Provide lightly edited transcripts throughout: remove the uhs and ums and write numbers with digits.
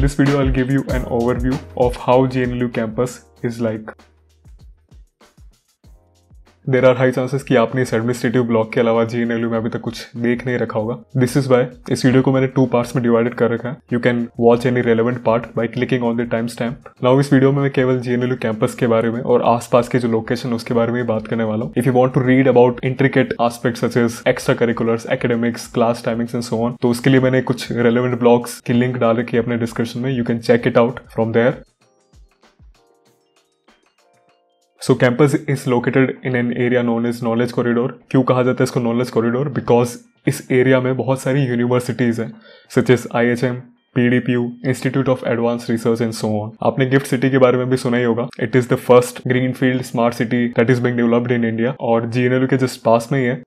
this video, I'll give you an overview of how GNLU campus is like. There are high chances कि आपने इस administrative block के अलावा GNLU में अभी तक कुछ देख नहीं रखा होगा. दिस इज वाई इस वीडियो को मैंने 2 पार्ट्स में डिवाइडेड कर रखा है. You can watch any relevant part by clicking on the time stamp. Now इस वीडियो में मैं केवल GNLU कैंपस के बारे में और आसपास के जो लोकेशन उसके बारे में बात करने वाला हूँ. If you want to read about intricate aspects such as extracurriculars, academics, class timings and so on, तो उसके लिए मैंने कुछ रेलेवेंट ब्लॉग्स की लिंक डाल रखी है अपने डिस्क्रिप्शन में. You can check it out from there. So campus is located in an area known as Knowledge Corridor. क्यों कहा जाता है इसको Knowledge Corridor? Because इस एरिया में बहुत सारी यूनिवर्सिटीज हैं such as IHM, PDPU, Institute of Advanced Research and so on. आपने गिफ्ट सिटी के बारे में भी सुना ही होगा. It is the first greenfield smart city that is being developed in India और GNLU के जस्ट पास में ही है.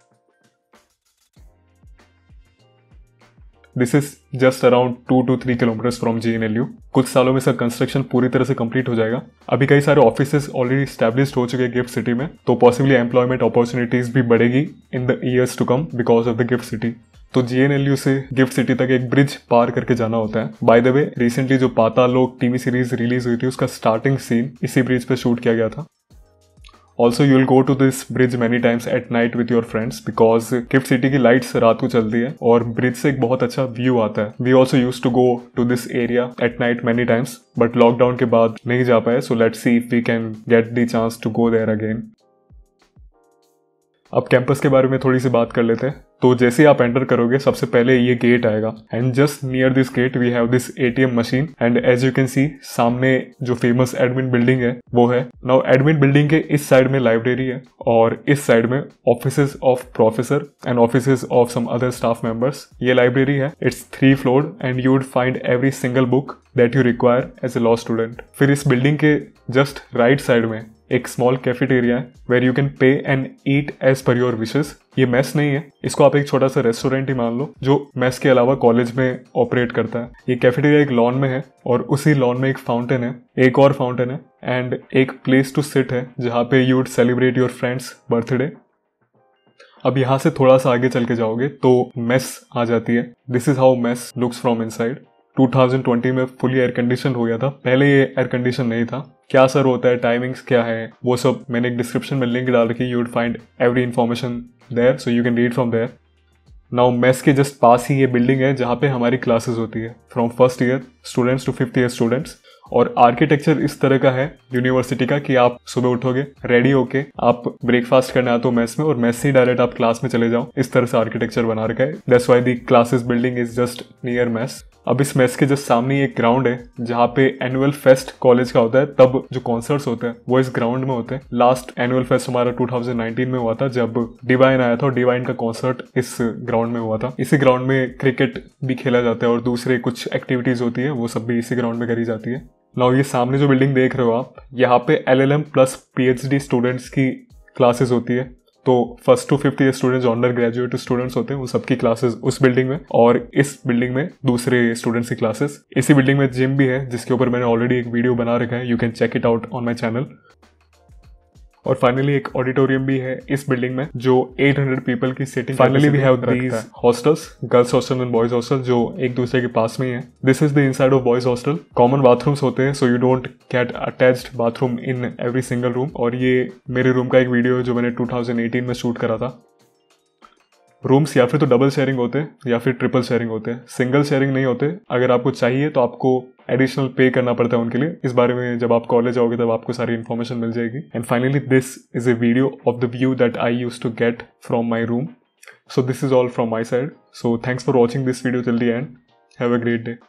This is just around 2 to 3 kilometres from GNLU. कुछ सालों में इसका कंस्ट्रक्शन पूरी तरह से कंप्लीट हो जाएगा. अभी कई सारे ऑफिसेस ऑलरेडी स्टैब्लिश्ड हो चुके हैं गिफ्ट सिटी में, तो पॉसिबली एम्प्लॉयमेंट अपॉर्चुनिटीज भी बढ़ेगी in the years to come because of the GIFT City. तो GNLU से गिफ्ट सिटी तक एक ब्रिज पार करके जाना होता है. बाय द वे, रिसेंटली जो पाताल लोक टीवी सीरीज रिलीज हुई थी उसका स्टार्टिंग सीन इसी ब्रिज पे शूट किया गया था. Also, you will go to this bridge many times at night with your friends because Gift City की lights रात को चलती है और ब्रिज से एक बहुत अच्छा व्यू आता है. We also used to go to this area at night many times, but lockdown के बाद नहीं जा पाए. So let's see if we can get the chance to go there again. अब कैंपस के बारे में थोड़ी सी बात कर लेते हैं. तो जैसे आप एंटर करोगे सबसे पहले ये गेट आएगा and just near this gate we have this ATM machine and as you can see सामने जो फेमस एडमिन बिल्डिंग है वो है. नाउ एडमिन बिल्डिंग के इस साइड में लाइब्रेरी है और इस साइड में offices of professor and offices of some other staff members. ये लाइब्रेरी है. It's 3 floor and you would find every single book that you require as a law student. फिर इस बिल्डिंग के जस्ट राइट साइड में एक small cafeteria है where you can pay and eat as per your wishes. ये mess नहीं है, इसको आप एक छोटा सा रेस्टोरेंट ही मान लो जो मेस के अलावा कॉलेज में ऑपरेट करता है. ये कैफेटेरिया एक लॉन में है और उसी लॉन में एक फाउंटेन है, एक और फाउंटेन है एंड एक प्लेस टू सिट है जहाँ पे you would celebrate your friends birthday. अब यहाँ से थोड़ा सा आगे चल के जाओगे तो मेस आ जाती है. This is how mess looks from inside. 2020 में फुली एयर कंडीशन हो गया था. पहले ये एयर कंडीशन नहीं था. क्या सर होता है, टाइमिंग्स क्या है, वो सब मैंने एक डिस्क्रिप्शन में लिंक डाल रखी. You would find every information there so you can read from there. Now mess के जस्ट पास ही ये बिल्डिंग है जहाँ पे हमारी क्लासेस होती है from first year students to 5th year students. और आर्किटेक्चर इस तरह का है यूनिवर्सिटी का कि आप सुबह उठोगे, रेडी होके आप ब्रेकफास्ट करने आते हो मेस में और मेस से डायरेक्ट आप क्लास में चले जाओ. इस तरह से आर्किटेक्चर बना रखा है. That's why the classes building is just near mess. अब इस मेस के जस्ट सामने एक ग्राउंड है जहाँ पे एनुअल फेस्ट कॉलेज का होता है. तब जो कॉन्सर्ट्स होते हैं वो इस ग्राउंड में होते हैं. लास्ट एनुअल फेस्ट हमारा 2019 में हुआ था जब डिवाइन आया था और डिवाइन का कॉन्सर्ट इस ग्राउंड में हुआ था. इसी ग्राउंड में क्रिकेट भी खेला जाता है और दूसरे कुछ एक्टिविटीज होती है वो सब भी इसी ग्राउंड में करी जाती है. नाउ ये सामने जो बिल्डिंग देख रहे हो आप, यहाँ पे LLM प्लस PhD स्टूडेंट्स की क्लासेस होती है. तो 1st to 5th year students, undergraduate students होते हैं, वो सबकी क्लासेस उस बिल्डिंग में और इस बिल्डिंग में दूसरे स्टूडेंट्स की क्लासेस. इसी बिल्डिंग में जिम भी है जिसके ऊपर मैंने ऑलरेडी एक वीडियो बना रखा है. You can check it out on my channel. और फाइनली एक ऑडिटोरियम भी है इस बिल्डिंग में जो 800 पीपल की seating. Finally we have these hostels, girls hostel and boys hostel, जो एक दूसरे के पास में ही है. This is the inside of boys hostel. Common bathrooms होते हैं so you don't get attached bathroom in every single room. और ये मेरे रूम का एक वीडियो है जो मैंने 2018 में शूट करा था. रूम्स या फिर तो डबल शेयरिंग होते हैं या फिर ट्रिपल शेयरिंग होते हैं. सिंगल शेयरिंग नहीं होते. अगर आपको चाहिए तो आपको एडिशनल पे करना पड़ता है उनके लिए. इस बारे में जब आप कॉलेज आओगे तब आपको सारी इन्फॉर्मेशन मिल जाएगी. And finally this is a video of the view that I used to get from my room. So this is all from my side. So thanks for watching this video till the end. Have a great day.